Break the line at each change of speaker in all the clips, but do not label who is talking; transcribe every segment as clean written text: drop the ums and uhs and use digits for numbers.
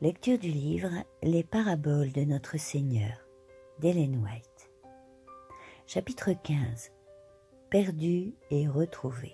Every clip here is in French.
Lecture du livre Les paraboles de notre Seigneur d'Ellen White. Chapitre 15. Perdu et retrouvé.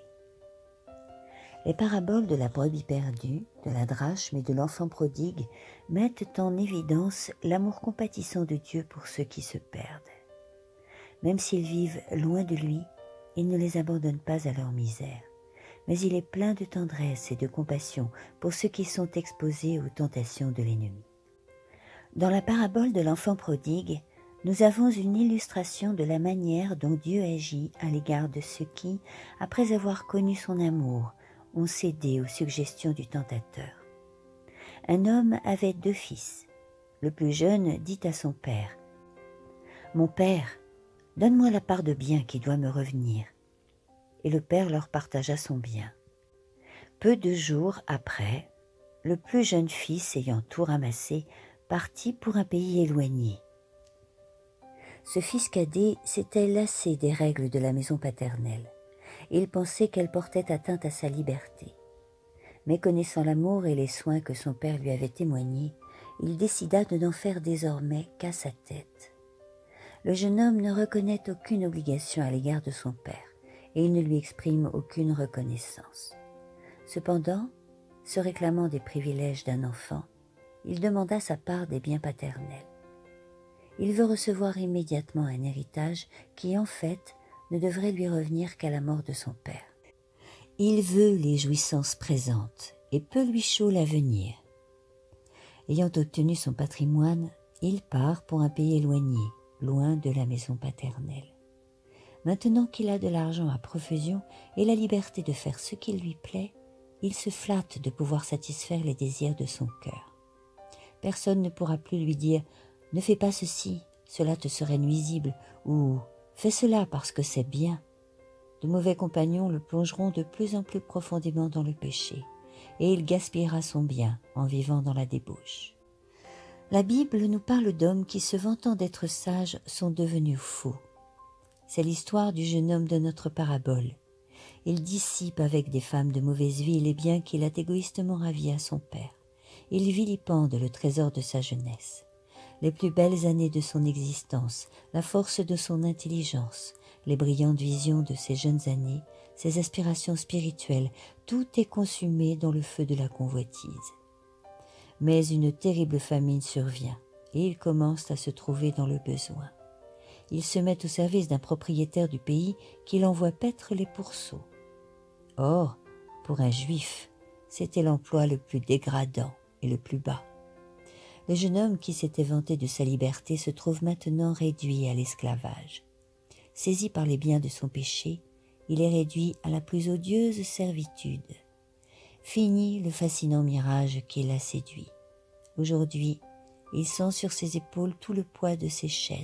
Les paraboles de la brebis perdue, de la drachme et de l'enfant prodigue mettent en évidence l'amour compatissant de Dieu pour ceux qui se perdent. Même s'ils vivent loin de lui, il ne les abandonne pas à leur misère, mais il est plein de tendresse et de compassion pour ceux qui sont exposés aux tentations de l'ennemi. Dans la parabole de l'enfant prodigue, nous avons une illustration de la manière dont Dieu agit à l'égard de ceux qui, après avoir connu son amour, ont cédé aux suggestions du tentateur. Un homme avait 2 fils. Le plus jeune dit à son père : « Mon père, donne-moi la part de bien qui doit me revenir. » Et le père leur partagea son bien. Peu de jours après, le plus jeune fils, ayant tout ramassé, partit pour un pays éloigné. Ce fils cadet s'était lassé des règles de la maison paternelle. Il pensait qu'elles portaient atteinte à sa liberté. Mais connaissant l'amour et les soins que son père lui avait témoignés, il décida de n'en faire désormais qu'à sa tête. Le jeune homme ne reconnaît aucune obligation à l'égard de son père, et il ne lui exprime aucune reconnaissance. Cependant, se réclamant des privilèges d'un enfant, il demanda sa part des biens paternels. Il veut recevoir immédiatement un héritage qui, en fait, ne devrait lui revenir qu'à la mort de son père. Il veut les jouissances présentes et peu lui chaud l'avenir. Ayant obtenu son patrimoine, il part pour un pays éloigné, loin de la maison paternelle. Maintenant qu'il a de l'argent à profusion et la liberté de faire ce qu'il lui plaît, il se flatte de pouvoir satisfaire les désirs de son cœur. Personne ne pourra plus lui dire « Ne fais pas ceci, cela te serait nuisible » ou « Fais cela parce que c'est bien ». De mauvais compagnons le plongeront de plus en plus profondément dans le péché, et il gaspillera son bien en vivant dans la débauche. La Bible nous parle d'hommes qui, se vantant d'être sages, sont devenus fous. C'est l'histoire du jeune homme de notre parabole. Il dissipe avec des femmes de mauvaise vie les biens qu'il a égoïstement ravis à son père. Il vilipende le trésor de sa jeunesse. Les plus belles années de son existence, la force de son intelligence, les brillantes visions de ses jeunes années, ses aspirations spirituelles, tout est consumé dans le feu de la convoitise. Mais une terrible famine survient et il commence à se trouver dans le besoin. Il se met au service d'un propriétaire du pays qui l'envoie paître les pourceaux. Or, pour un juif, c'était l'emploi le plus dégradant et le plus bas. Le jeune homme qui s'était vanté de sa liberté se trouve maintenant réduit à l'esclavage. Saisi par les biens de son péché, il est réduit à la plus odieuse servitude. Fini le fascinant mirage qui l'a séduit. Aujourd'hui, il sent sur ses épaules tout le poids de ses chaînes.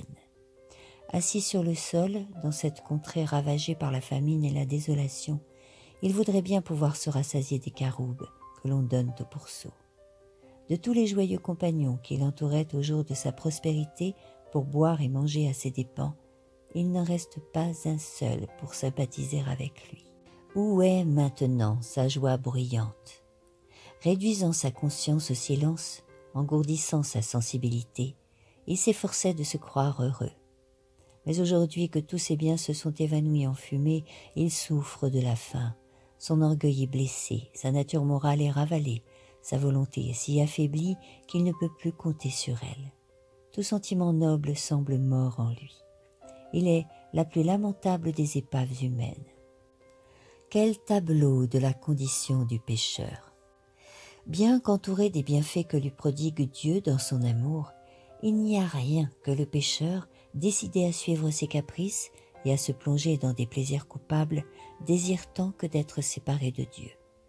Assis sur le sol, dans cette contrée ravagée par la famine et la désolation, il voudrait bien pouvoir se rassasier des caroubes que l'on donne au pourceau. De tous les joyeux compagnons qui l'entouraient au jour de sa prospérité pour boire et manger à ses dépens, il n'en reste pas un seul pour sympathiser avec lui. Où est maintenant sa joie bruyante? Réduisant sa conscience au silence, engourdissant sa sensibilité, il s'efforçait de se croire heureux. Mais aujourd'hui que tous ses biens se sont évanouis en fumée, il souffre de la faim. Son orgueil est blessé, sa nature morale est ravalée, sa volonté est si affaiblie qu'il ne peut plus compter sur elle. Tout sentiment noble semble mort en lui. Il est la plus lamentable des épaves humaines. Quel tableau de la condition du pécheur! Bien qu'entouré des bienfaits que lui prodigue Dieu dans son amour, il n'y a rien que le pécheur, décidé à suivre ses caprices et à se plonger dans des plaisirs coupables, désire tant que d'être séparé de Dieu.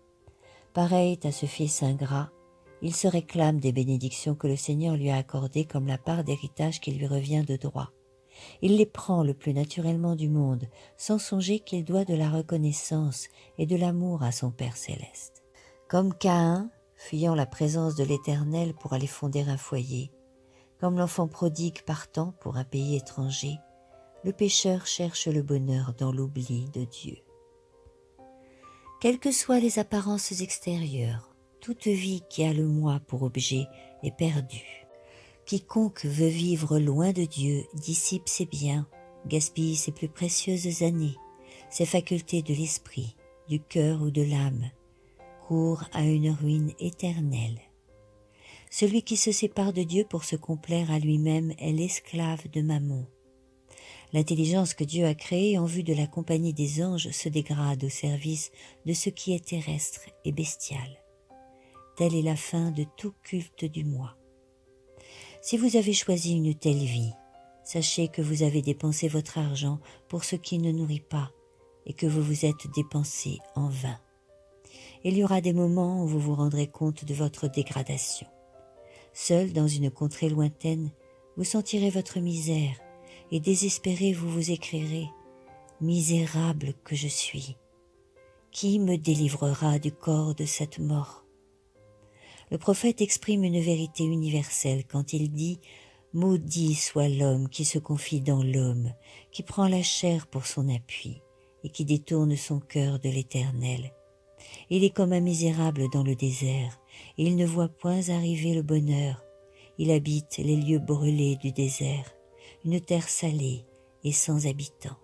Pareil à ce fils ingrat, il se réclame des bénédictions que le Seigneur lui a accordées comme la part d'héritage qui lui revient de droit. Il les prend le plus naturellement du monde, sans songer qu'il doit de la reconnaissance et de l'amour à son Père céleste. Comme Caïn, fuyant la présence de l'Éternel pour aller fonder un foyer, comme l'enfant prodigue partant pour un pays étranger, le pécheur cherche le bonheur dans l'oubli de Dieu. Quelles que soient les apparences extérieures, toute vie qui a le moi pour objet est perdue. Quiconque veut vivre loin de Dieu dissipe ses biens, gaspille ses plus précieuses années, ses facultés de l'esprit, du cœur ou de l'âme, court à une ruine éternelle. Celui qui se sépare de Dieu pour se complaire à lui-même est l'esclave de Mammon. L'intelligence que Dieu a créée en vue de la compagnie des anges se dégrade au service de ce qui est terrestre et bestial. Telle est la fin de tout culte du moi. Si vous avez choisi une telle vie, sachez que vous avez dépensé votre argent pour ce qui ne nourrit pas et que vous vous êtes dépensé en vain. Il y aura des moments où vous vous rendrez compte de votre dégradation. Seul dans une contrée lointaine, vous sentirez votre misère et désespéré vous vous écrierez « Misérable que je suis, qui me délivrera du corps de cette mort ?» Le prophète exprime une vérité universelle quand il dit « Maudit soit l'homme qui se confie dans l'homme, qui prend la chair pour son appui et qui détourne son cœur de l'Éternel. Il est comme un misérable dans le désert, et il ne voit point arriver le bonheur. Il habite les lieux brûlés du désert, une terre salée et sans habitants.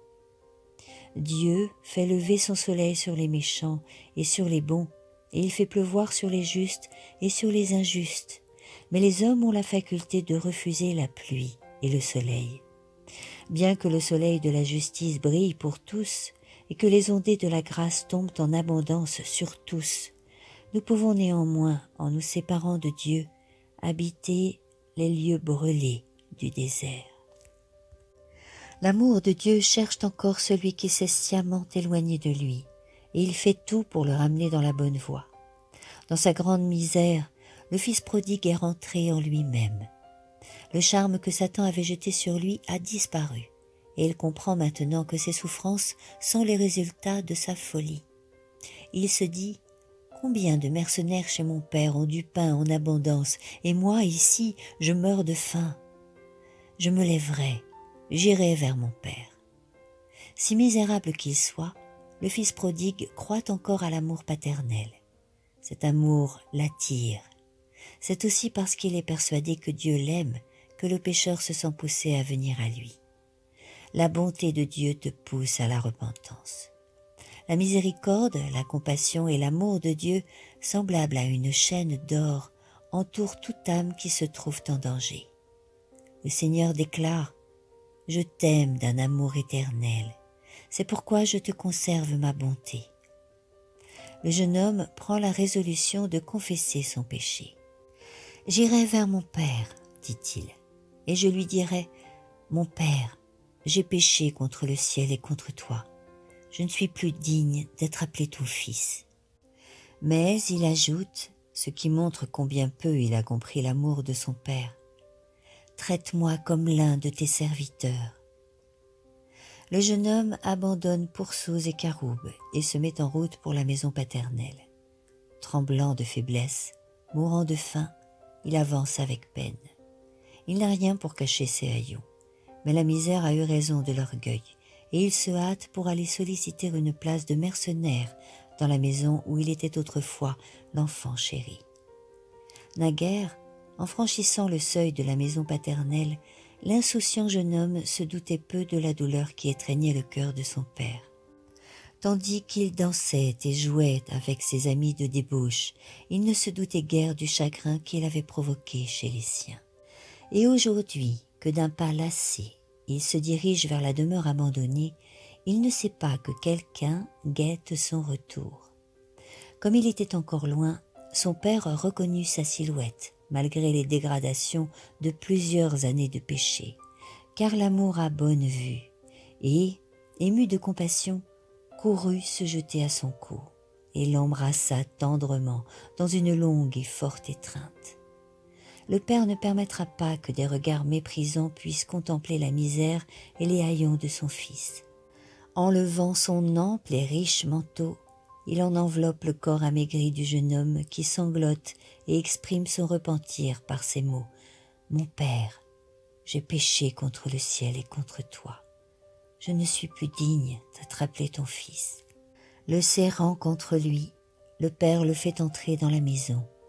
Dieu fait lever son soleil sur les méchants et sur les bons, et il fait pleuvoir sur les justes et sur les injustes. Mais les hommes ont la faculté de refuser la pluie et le soleil. Bien que le soleil de la justice brille pour tous, et que les ondées de la grâce tombent en abondance sur tous, nous pouvons néanmoins, en nous séparant de Dieu, habiter les lieux brûlés du désert. L'amour de Dieu cherche encore celui qui s'est sciemment éloigné de lui, et il fait tout pour le ramener dans la bonne voie. Dans sa grande misère, le fils prodigue est rentré en lui-même. Le charme que Satan avait jeté sur lui a disparu, et il comprend maintenant que ses souffrances sont les résultats de sa folie. Il se dit « Combien de mercenaires chez mon père ont du pain en abondance, et moi, ici, je meurs de faim. Je me lèverai, j'irai vers mon père. » Si misérable qu'il soit, le fils prodigue croit encore à l'amour paternel. Cet amour l'attire. C'est aussi parce qu'il est persuadé que Dieu l'aime que le pécheur se sent poussé à venir à lui. La bonté de Dieu te pousse à la repentance. La miséricorde, la compassion et l'amour de Dieu, semblables à une chaîne d'or, entourent toute âme qui se trouve en danger. Le Seigneur déclare « Je t'aime d'un amour éternel, c'est pourquoi je te conserve ma bonté. » Le jeune homme prend la résolution de confesser son péché. « J'irai vers mon Père, dit-il, et je lui dirai « Mon Père, j'ai péché contre le ciel et contre toi. Je ne suis plus digne d'être appelé ton fils. » Mais il ajoute, ce qui montre combien peu il a compris l'amour de son père, « Traite-moi comme l'un de tes serviteurs. » Le jeune homme abandonne pourceaux et caroubes et se met en route pour la maison paternelle. Tremblant de faiblesse, mourant de faim, il avance avec peine. Il n'a rien pour cacher ses haillons, mais la misère a eu raison de l'orgueil, et il se hâte pour aller solliciter une place de mercenaire dans la maison où il était autrefois l'enfant chéri. Naguère, en franchissant le seuil de la maison paternelle, l'insouciant jeune homme se doutait peu de la douleur qui étreignait le cœur de son père. Tandis qu'il dansait et jouait avec ses amis de débauche, il ne se doutait guère du chagrin qu'il avait provoqué chez les siens. Et aujourd'hui, que d'un pas lassé, il se dirige vers la demeure abandonnée, il ne sait pas que quelqu'un guette son retour. Comme il était encore loin, son père reconnut sa silhouette, malgré les dégradations de plusieurs années de péché, car l'amour a bonne vue, et, ému de compassion, courut se jeter à son cou, et l'embrassa tendrement dans une longue et forte étreinte. Le père ne permettra pas que des regards méprisants puissent contempler la misère et les haillons de son fils. Enlevant son ample et riche manteau, il en enveloppe le corps amaigri du jeune homme qui sanglote et exprime son repentir par ces mots « Mon père, j'ai péché contre le ciel et contre toi. Je ne suis plus digne d'être appelé ton fils. » Le serrant contre lui, le père le fait entrer dans la maison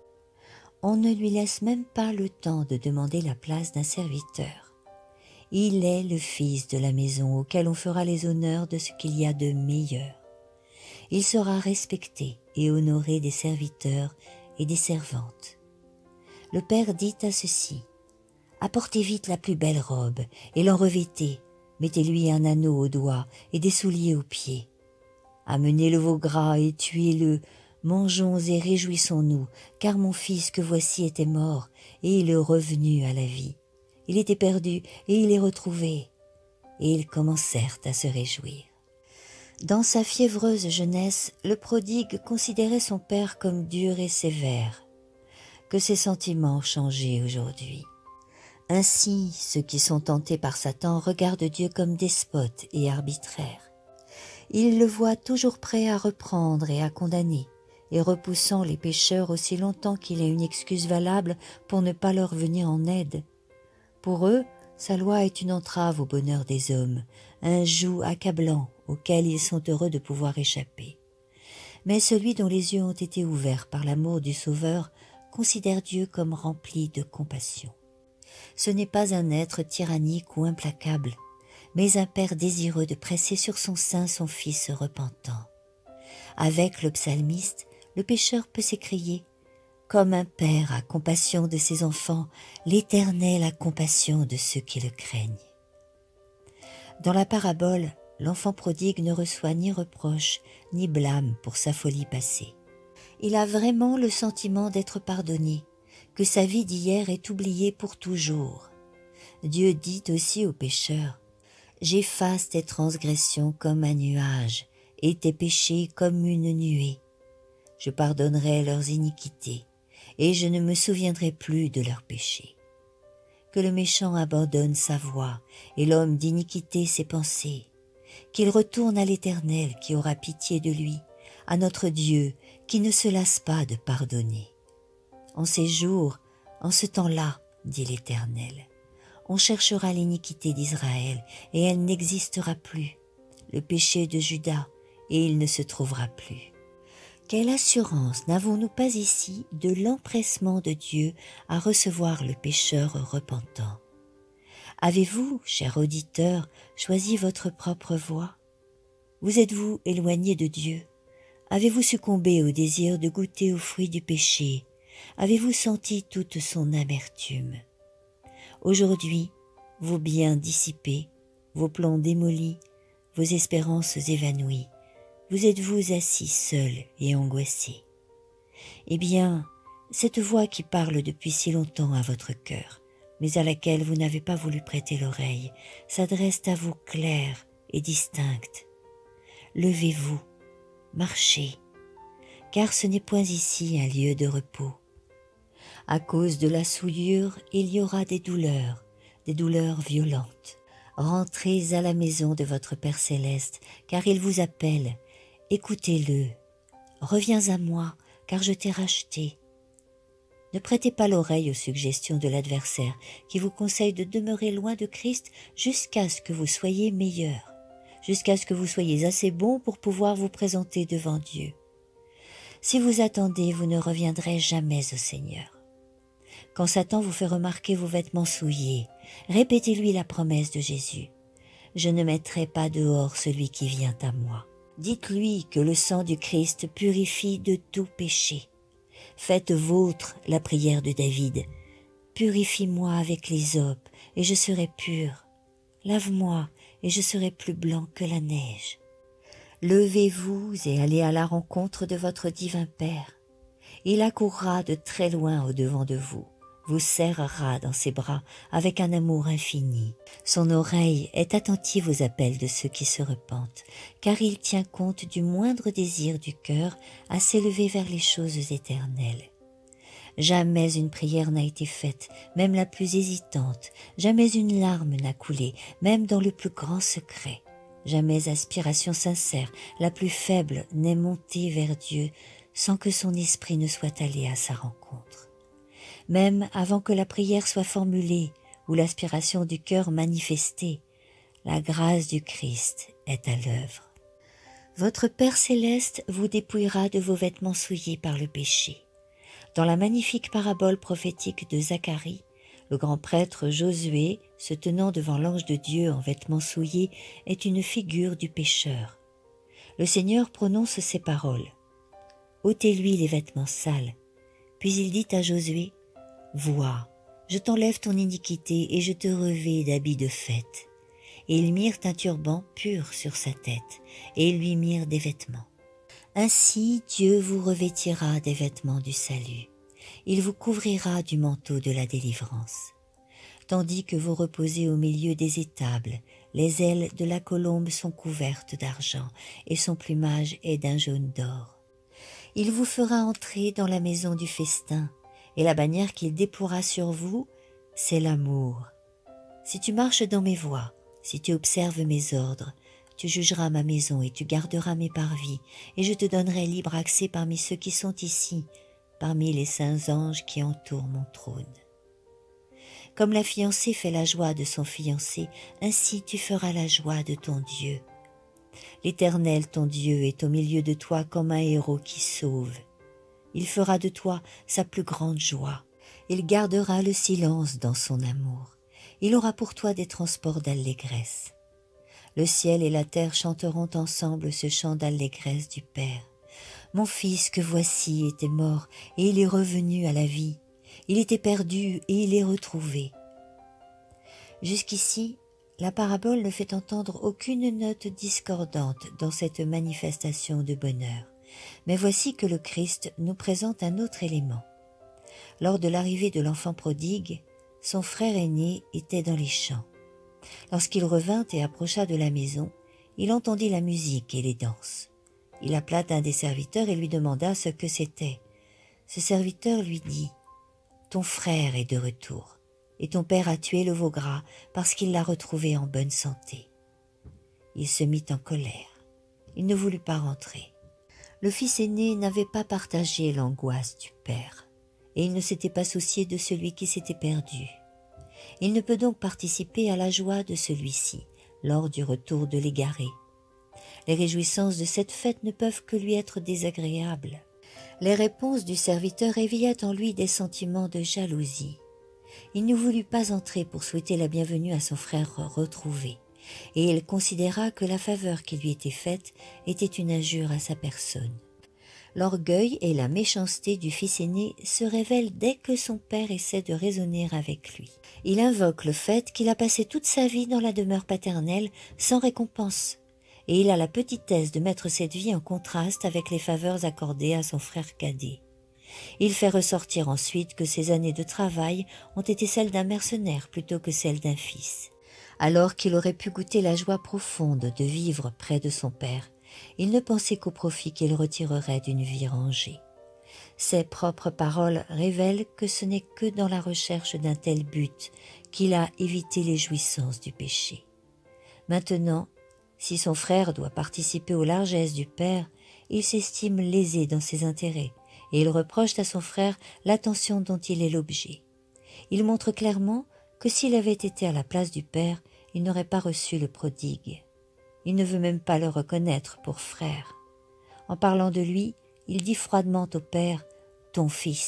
On ne lui laisse même pas le temps de demander la place d'un serviteur. Il est le fils de la maison auquel on fera les honneurs de ce qu'il y a de meilleur. Il sera respecté et honoré des serviteurs et des servantes. Le père dit à ceux-ci: apportez vite la plus belle robe et l'en revêtez, mettez-lui un anneau au doigt et des souliers aux pieds. Amenez le veau gras et tuez-le, mangeons et réjouissons-nous, car mon fils que voici était mort et il est revenu à la vie. Il était perdu et il est retrouvé. Et ils commencèrent à se réjouir. Dans sa fiévreuse jeunesse, le prodigue considérait son père comme dur et sévère. Que ses sentiments ont changé aujourd'hui. Ainsi, ceux qui sont tentés par Satan regardent Dieu comme despote et arbitraire. Ils le voient toujours prêt à reprendre et à condamner, et repoussant les pécheurs aussi longtemps qu'il ait une excuse valable pour ne pas leur venir en aide. Pour eux, sa loi est une entrave au bonheur des hommes, un joug accablant auquel ils sont heureux de pouvoir échapper. Mais celui dont les yeux ont été ouverts par l'amour du Sauveur considère Dieu comme rempli de compassion. Ce n'est pas un être tyrannique ou implacable, mais un père désireux de presser sur son sein son fils repentant. Avec le psalmiste, le pécheur peut s'écrier: comme un père a compassion de ses enfants, l'Éternel a compassion de ceux qui le craignent. Dans la parabole, l'enfant prodigue ne reçoit ni reproche ni blâme pour sa folie passée. Il a vraiment le sentiment d'être pardonné, que sa vie d'hier est oubliée pour toujours. Dieu dit aussi aux pécheurs: j'efface tes transgressions comme un nuage et tes péchés comme une nuée. Je pardonnerai leurs iniquités et je ne me souviendrai plus de leurs péchés. Que le méchant abandonne sa voie et l'homme d'iniquité ses pensées. Qu'il retourne à l'Éternel qui aura pitié de lui, à notre Dieu qui ne se lasse pas de pardonner. En ces jours, en ce temps-là, dit l'Éternel, on cherchera l'iniquité d'Israël et elle n'existera plus, le péché de Juda et il ne se trouvera plus. Quelle assurance n'avons-nous pas ici de l'empressement de Dieu à recevoir le pécheur repentant? Avez-vous, cher auditeur, choisi votre propre voie? Vous êtes-vous éloigné de Dieu? Avez-vous succombé au désir de goûter aux fruits du péché? Avez-vous senti toute son amertume? Aujourd'hui, vos biens dissipés, vos plans démolis, vos espérances évanouies, vous êtes-vous assis seul et angoissé? Eh bien, cette voix qui parle depuis si longtemps à votre cœur, mais à laquelle vous n'avez pas voulu prêter l'oreille, s'adresse à vous claire et distincte. Levez-vous, marchez, car ce n'est point ici un lieu de repos. À cause de la souillure, il y aura des douleurs violentes. Rentrez à la maison de votre Père céleste, car il vous appelle. Écoutez-le. Reviens à moi, car je t'ai racheté. Ne prêtez pas l'oreille aux suggestions de l'adversaire qui vous conseille de demeurer loin de Christ jusqu'à ce que vous soyez meilleur, jusqu'à ce que vous soyez assez bon pour pouvoir vous présenter devant Dieu. Si vous attendez, vous ne reviendrez jamais au Seigneur. Quand Satan vous fait remarquer vos vêtements souillés, répétez-lui la promesse de Jésus. Je ne mettrai pas dehors celui qui vient à moi. Dites-lui que le sang du Christ purifie de tout péché. Faites vôtre la prière de David. Purifie-moi avec l'hysope et je serai pur. Lave-moi et je serai plus blanc que la neige. Levez-vous et allez à la rencontre de votre divin Père. Il accourra de très loin au-devant de vous serrera dans ses bras avec un amour infini. Son oreille est attentive aux appels de ceux qui se repentent, car il tient compte du moindre désir du cœur à s'élever vers les choses éternelles. Jamais une prière n'a été faite, même la plus hésitante, jamais une larme n'a coulé, même dans le plus grand secret. Jamais aspiration sincère, la plus faible, n'est montée vers Dieu sans que son esprit ne soit allé à sa rencontre. Même avant que la prière soit formulée ou l'aspiration du cœur manifestée, la grâce du Christ est à l'œuvre. Votre Père céleste vous dépouillera de vos vêtements souillés par le péché. Dans la magnifique parabole prophétique de Zacharie, le grand prêtre Josué, se tenant devant l'ange de Dieu en vêtements souillés, est une figure du pécheur. Le Seigneur prononce ces paroles. « Ôtez-lui les vêtements sales. » Puis il dit à Josué, « Vois, je t'enlève ton iniquité et je te revêts d'habits de fête. » Et ils mirent un turban pur sur sa tête, et ils lui mirent des vêtements. Ainsi Dieu vous revêtira des vêtements du salut. Il vous couvrira du manteau de la délivrance. Tandis que vous reposez au milieu des étables, les ailes de la colombe sont couvertes d'argent, et son plumage est d'un jaune d'or. Il vous fera entrer dans la maison du festin, et la bannière qu'il déploiera sur vous, c'est l'amour. Si tu marches dans mes voies, si tu observes mes ordres, tu jugeras ma maison et tu garderas mes parvis, et je te donnerai libre accès parmi ceux qui sont ici, parmi les saints anges qui entourent mon trône. Comme la fiancée fait la joie de son fiancé, ainsi tu feras la joie de ton Dieu. L'Éternel, ton Dieu, est au milieu de toi comme un héros qui sauve. Il fera de toi sa plus grande joie. Il gardera le silence dans son amour. Il aura pour toi des transports d'allégresse. Le ciel et la terre chanteront ensemble ce chant d'allégresse du Père. Mon fils que voici était mort et il est revenu à la vie. Il était perdu et il est retrouvé. Jusqu'ici, la parabole ne fait entendre aucune note discordante dans cette manifestation de bonheur. Mais voici que le Christ nous présente un autre élément. Lors de l'arrivée de l'enfant prodigue, son frère aîné était dans les champs. Lorsqu'il revint et approcha de la maison, il entendit la musique et les danses. Il appela un des serviteurs et lui demanda ce que c'était. Ce serviteur lui dit « Ton frère est de retour, et ton père a tué le veau gras parce qu'il l'a retrouvé en bonne santé. » Il se mit en colère. Il ne voulut pas rentrer. Le fils aîné n'avait pas partagé l'angoisse du père, et il ne s'était pas soucié de celui qui s'était perdu. Il ne peut donc participer à la joie de celui-ci, lors du retour de l'égaré. Les réjouissances de cette fête ne peuvent que lui être désagréables. Les réponses du serviteur éveillaient en lui des sentiments de jalousie. Il ne voulut pas entrer pour souhaiter la bienvenue à son frère retrouvé, et il considéra que la faveur qui lui était faite était une injure à sa personne. L'orgueil et la méchanceté du fils aîné se révèlent dès que son père essaie de raisonner avec lui. Il invoque le fait qu'il a passé toute sa vie dans la demeure paternelle sans récompense, et il a la petitesse de mettre cette vie en contraste avec les faveurs accordées à son frère cadet. Il fait ressortir ensuite que ses années de travail ont été celles d'un mercenaire plutôt que celles d'un fils. Alors qu'il aurait pu goûter la joie profonde de vivre près de son père, il ne pensait qu'au profit qu'il retirerait d'une vie rangée. Ses propres paroles révèlent que ce n'est que dans la recherche d'un tel but qu'il a évité les jouissances du péché. Maintenant, si son frère doit participer aux largesses du père, il s'estime lésé dans ses intérêts et il reproche à son frère l'attention dont il est l'objet. Il montre clairement que s'il avait été à la place du père, il n'aurait pas reçu le prodigue. Il ne veut même pas le reconnaître pour frère. En parlant de lui, il dit froidement au père « ton fils ».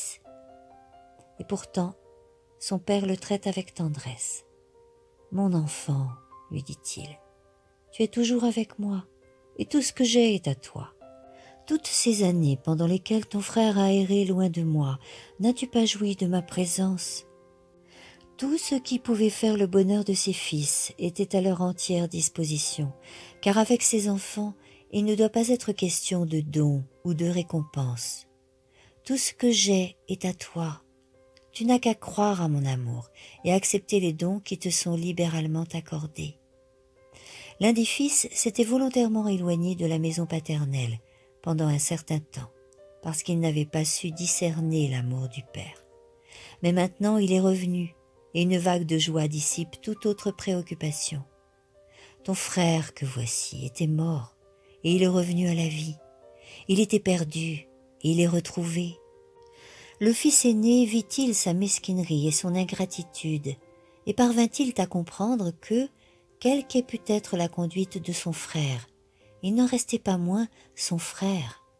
Et pourtant, son père le traite avec tendresse. « Mon enfant », lui dit-il, « tu es toujours avec moi, et tout ce que j'ai est à toi. Toutes ces années pendant lesquelles ton frère a erré loin de moi, n'as-tu pas joui de ma présence ? Tout ce qui pouvait faire le bonheur de ses fils était à leur entière disposition, car avec ses enfants, il ne doit pas être question de dons ou de récompenses. Tout ce que j'ai est à toi. Tu n'as qu'à croire à mon amour et accepter les dons qui te sont libéralement accordés. » L'un des fils s'était volontairement éloigné de la maison paternelle pendant un certain temps, parce qu'il n'avait pas su discerner l'amour du père. Mais maintenant il est revenu, et une vague de joie dissipe toute autre préoccupation. Ton frère que voici était mort, et il est revenu à la vie. Il était perdu, et il est retrouvé. Le fils aîné vit-il sa mesquinerie et son ingratitude, et parvint-il à comprendre que, quelle qu'ait pu être la conduite de son frère, il n'en restait pas moins son frère.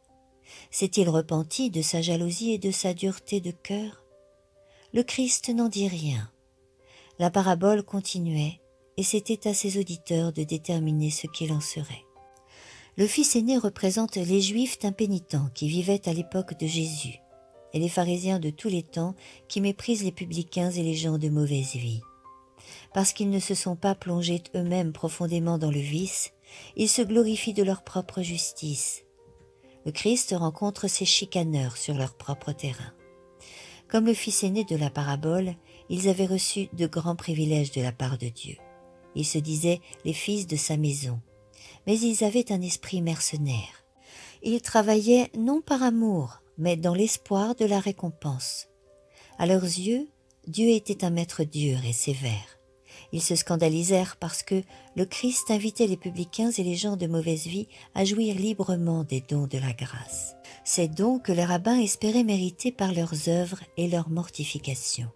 S'est-il repenti de sa jalousie et de sa dureté de cœur? Le Christ n'en dit rien. La parabole continuait, et c'était à ses auditeurs de déterminer ce qu'il en serait. Le fils aîné représente les Juifs impénitents qui vivaient à l'époque de Jésus, et les pharisiens de tous les temps qui méprisent les publicains et les gens de mauvaise vie. Parce qu'ils ne se sont pas plongés eux-mêmes profondément dans le vice, ils se glorifient de leur propre justice. Le Christ rencontre ces chicaneurs sur leur propre terrain. Comme le fils aîné de la parabole, ils avaient reçu de grands privilèges de la part de Dieu. Ils se disaient les fils de sa maison, mais ils avaient un esprit mercenaire. Ils travaillaient non par amour, mais dans l'espoir de la récompense. À leurs yeux, Dieu était un maître dur et sévère. Ils se scandalisèrent parce que le Christ invitait les publicains et les gens de mauvaise vie à jouir librement des dons de la grâce. Ces dons que les rabbins espéraient mériter par leurs œuvres et leur mortification.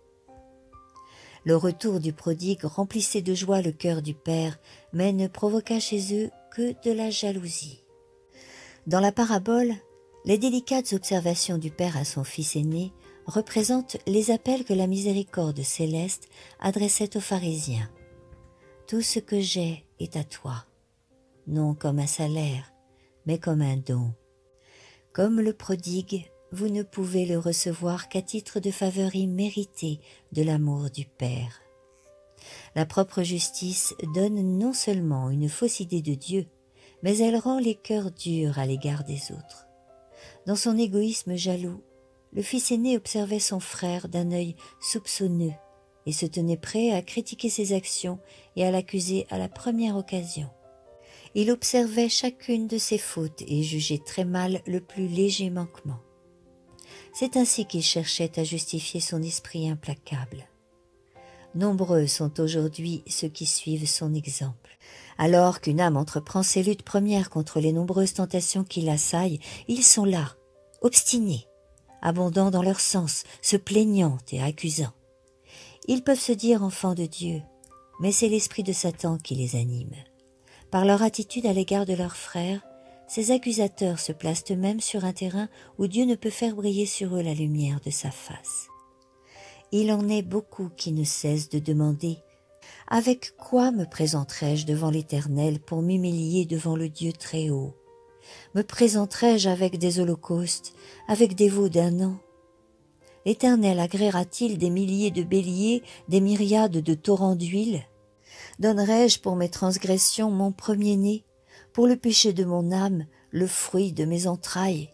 Le retour du prodigue remplissait de joie le cœur du père, mais ne provoqua chez eux que de la jalousie. Dans la parabole, les délicates observations du père à son fils aîné représentent les appels que la miséricorde céleste adressait aux pharisiens. « Tout ce que j'ai est à toi, non comme un salaire, mais comme un don. Comme le prodigue, vous ne pouvez le recevoir qu'à titre de faveur imméritée de l'amour du Père. » La propre justice donne non seulement une fausse idée de Dieu, mais elle rend les cœurs durs à l'égard des autres. Dans son égoïsme jaloux, le fils aîné observait son frère d'un œil soupçonneux et se tenait prêt à critiquer ses actions et à l'accuser à la première occasion. Il observait chacune de ses fautes et jugeait très mal le plus léger manquement. C'est ainsi qu'il cherchait à justifier son esprit implacable. Nombreux sont aujourd'hui ceux qui suivent son exemple. Alors qu'une âme entreprend ses luttes premières contre les nombreuses tentations qui l'assaillent, ils sont là, obstinés, abondants dans leur sens, se plaignant et accusant. Ils peuvent se dire enfants de Dieu, mais c'est l'esprit de Satan qui les anime. Par leur attitude à l'égard de leurs frères, ces accusateurs se placent eux-mêmes sur un terrain où Dieu ne peut faire briller sur eux la lumière de sa face. Il en est beaucoup qui ne cessent de demander « Avec quoi me présenterai-je devant l'Éternel pour m'humilier devant le Dieu très haut? Me présenterai-je avec des holocaustes, avec des veaux d'un an? L'Éternel agréera-t-il des milliers de béliers, des myriades de torrents d'huile? Donnerai-je pour mes transgressions mon premier-né, pour le péché de mon âme, le fruit de mes entrailles?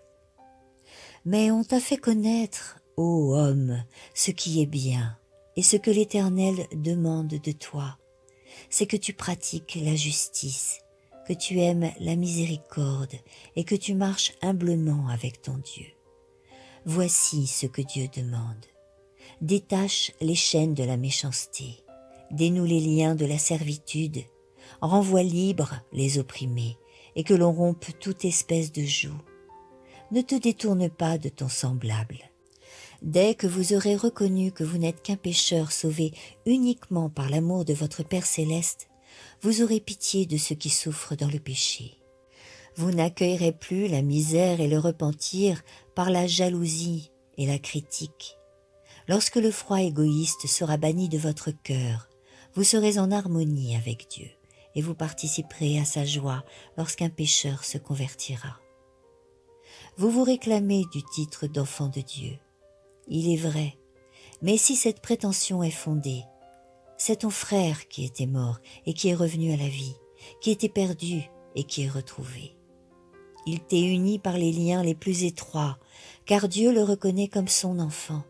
Mais on t'a fait connaître, ô homme, ce qui est bien, et ce que l'Éternel demande de toi, c'est que tu pratiques la justice, que tu aimes la miséricorde et que tu marches humblement avec ton Dieu. Voici ce que Dieu demande. Détache les chaînes de la méchanceté, dénoue les liens de la servitude, renvoie libres les opprimés, et que l'on rompe toute espèce de joug. Ne te détourne pas de ton semblable. Dès que vous aurez reconnu que vous n'êtes qu'un pécheur sauvé uniquement par l'amour de votre Père céleste, vous aurez pitié de ceux qui souffrent dans le péché. Vous n'accueillerez plus la misère et le repentir par la jalousie et la critique. Lorsque le froid égoïste sera banni de votre cœur, vous serez en harmonie avec Dieu et vous participerez à sa joie lorsqu'un pécheur se convertira. Vous vous réclamez du titre d'enfant de Dieu. Il est vrai, mais si cette prétention est fondée, c'est ton frère qui était mort et qui est revenu à la vie, qui était perdu et qui est retrouvé. Il t'est uni par les liens les plus étroits, car Dieu le reconnaît comme son enfant.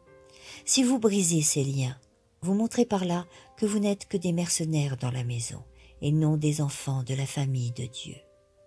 Si vous brisez ces liens, vous montrez par là que vous n'êtes que des mercenaires dans la maison et non des enfants de la famille de Dieu.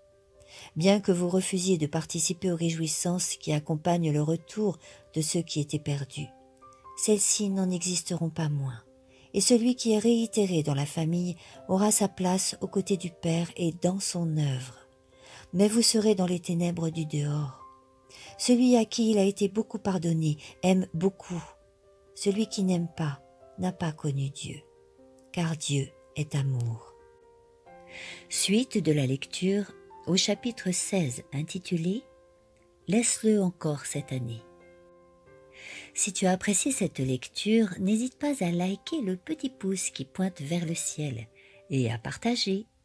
Bien que vous refusiez de participer aux réjouissances qui accompagnent le retour de ceux qui étaient perdus, celles-ci n'en existeront pas moins, et celui qui est réitéré dans la famille aura sa place aux côtés du Père et dans son œuvre. Mais vous serez dans les ténèbres du dehors. Celui à qui il a été beaucoup pardonné aime beaucoup. Celui qui n'aime pas n'a pas connu Dieu, car Dieu est amour. Suite de la lecture au chapitre 16 intitulé laisse-le encore cette année. Si tu as apprécié cette lecture, n'hésite pas à liker le petit pouce qui pointe vers le ciel et à partager